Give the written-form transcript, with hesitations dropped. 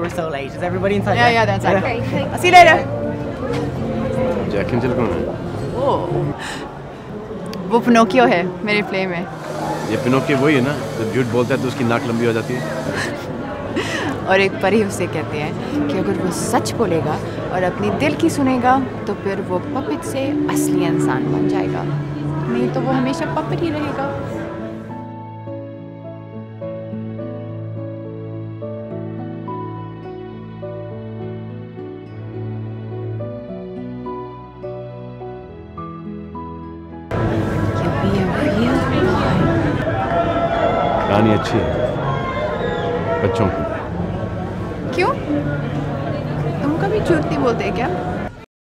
were so late. Is everybody inside? Yeah, that's right. Okay. I'll see you later. Jack angel कौन है? वो Pinocchio है मेरे play में। ये पिनोकियो वही है ना जब झूठ बोलता है तो उसकी नाक लंबी हो जाती है। और एक परी उसे कहते हैं कि अगर वो सच बोलेगा और अपनी दिल की सुनेगा तो फिर वो पपेट से असली इंसान बन जाएगा, नहीं तो वो हमेशा पपेट ही रहेगा। कहानी अच्छी है बच्चों की। क्यों? तुम कभी झूठ नहीं बोलते क्या?